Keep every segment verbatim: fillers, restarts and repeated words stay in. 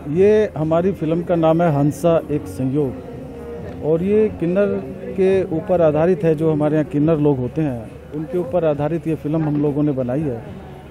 ये हमारी फिल्म का नाम है हंसा एक संयोग, और ये किन्नर के ऊपर आधारित है। जो हमारे यहाँ किन्नर लोग होते हैं उनके ऊपर आधारित ये फिल्म हम लोगों ने बनाई है।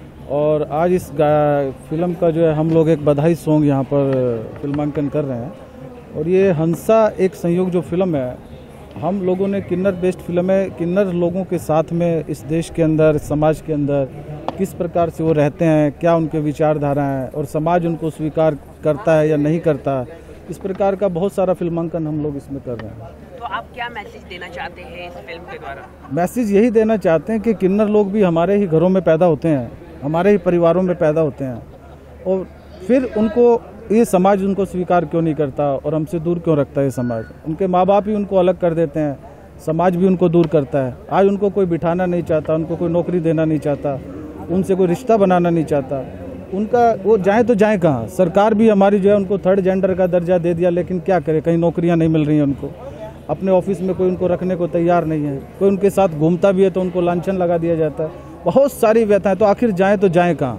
और आज इस फिल्म का जो है हम लोग एक बधाई सॉन्ग यहाँ पर फिल्मांकन कर रहे हैं। और ये हंसा एक संयोग जो फिल्म है, हम लोगों ने किन्नर बेस्ड फिल्म है। किन्नर लोगों के साथ में इस देश के अंदर, समाज के अंदर किस प्रकार से वो रहते हैं, क्या उनके विचारधारा हैं और समाज उनको स्वीकार करता है या नहीं करता, इस प्रकार का बहुत सारा फिल्मांकन हम लोग इसमें कर रहे हैं। तो आप क्या मैसेज देना चाहते हैं इस फिल्म के द्वारा? मैसेज यही देना चाहते हैं कि किन्नर लोग भी हमारे ही घरों में पैदा होते हैं, हमारे ही परिवारों में पैदा होते हैं, और फिर उनको ये समाज उनको स्वीकार क्यों नहीं करता और हमसे दूर क्यों रखता है। समाज, उनके माँ बाप ही उनको अलग कर देते हैं, समाज भी उनको दूर करता है। आज उनको कोई बिठाना नहीं चाहता, उनको कोई नौकरी देना नहीं चाहता, उनसे कोई रिश्ता बनाना नहीं चाहता। उनका वो जाए तो जाए कहाँ। सरकार भी हमारी जो है उनको थर्ड जेंडर का दर्जा दे दिया, लेकिन क्या करे, कहीं नौकरियां नहीं मिल रही हैं उनको। अपने ऑफिस में कोई उनको रखने को तैयार नहीं है। कोई उनके साथ घूमता भी है तो उनको लांछन लगा दिया जाता है। बहुत सारी व्यथाएं, तो आखिर जाए तो जाए कहाँ।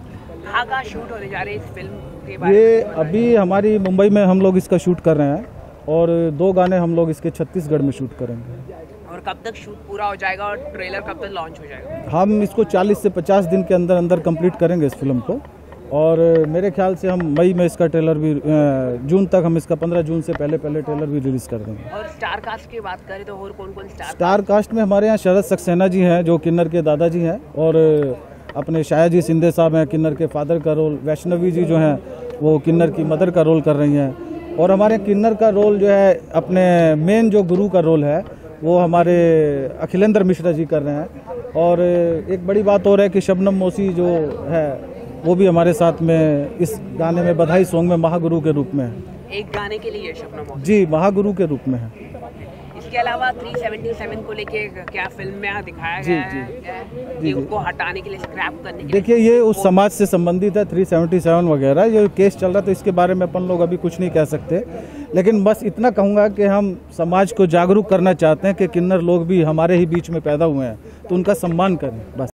कहाँ शूट होने जा रहे हैं इस फिल्म के बारे ये अभी हमारी मुंबई में हम लोग इसका शूट कर रहे हैं, और दो गाने हम लोग इसके छत्तीसगढ़ में शूट करेंगे। और कब तक शूट पूरा हो जाएगा और ट्रेलर कब तक लॉन्च हो जाएगा? हम इसको चालीस से पचास दिन के अंदर अंदर कंप्लीट करेंगे इस फिल्म को। और मेरे ख्याल से हम मई में इसका ट्रेलर भी, जून तक हम इसका पंद्रह जून से पहले पहले ट्रेलर भी रिलीज कर देंगे। और स्टार कास्ट की बात करें तो और कौन कौन स्टार स्टार कास्ट में हमारे यहाँ शरद सक्सेना जी हैं जो किन्नर के दादाजी हैं, और अपने शायाजी सिंधे साहब हैं किन्नर के फादर का रोल, वैष्णवी जी जो हैं वो किन्नर की मदर का रोल कर रही हैं, और हमारे किन्नर का रोल जो है अपने मेन जो गुरु का रोल है वो हमारे अखिलेंद्र मिश्रा जी कर रहे हैं। और एक बड़ी बात और है कि शबनम मोसी जो है वो भी हमारे साथ में इस गाने में, बधाई सॉन्ग में महागुरु के रूप में है। एक गाने के लिए शबनम मोसी जी महागुरु के रूप में है। इसके अलावा तीन सौ सतहत्तर को लेके क्या फिल्म में दिखाया जी, गया जी, है जी, कि उसको हटाने के लिए, स्क्रैप करने के लिए? देखिए, ये उस समाज से संबंधित है। तीन सौ सतहत्तर वगैरह ये केस चल रहा है, तो इसके बारे में अपन लोग अभी कुछ नहीं कह सकते। लेकिन बस इतना कहूँगा कि हम समाज को जागरूक करना चाहते हैं कि किन्नर लोग भी हमारे ही बीच में पैदा हुए हैं, तो उनका सम्मान करें बस।